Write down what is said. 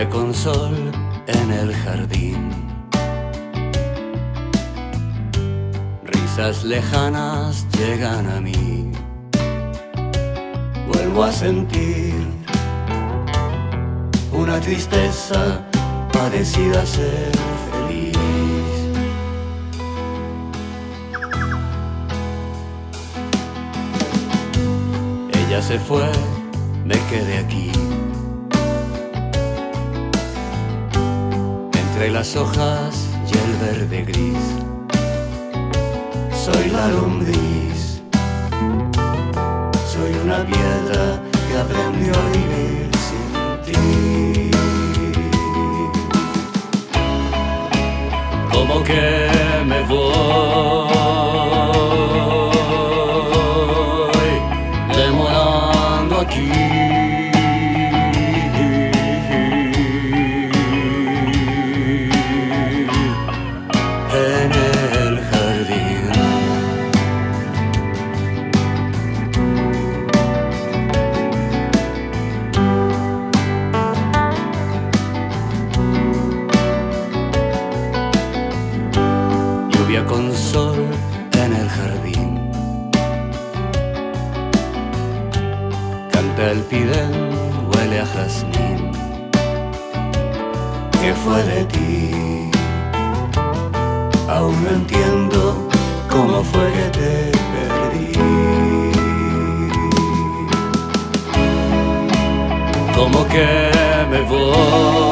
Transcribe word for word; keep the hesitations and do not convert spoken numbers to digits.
lluvia con sol en el jardín, risas lejanas llegan a mí. Vuelvo a sentir una tristeza parecida a ser feliz. Ella se fue, me quedé aquí, entre las hojas y el verde gris. Soy la lombriz, soy una piedra que aprendió a vivir sin ti. Como que me voy demorando aquí, en el jardín. Lluvia con sol en el jardín, canta el pidén, huele a jazmín. ¿Qué fue de ti? Aún no entiendo cómo fue que te perdí. Como que me voy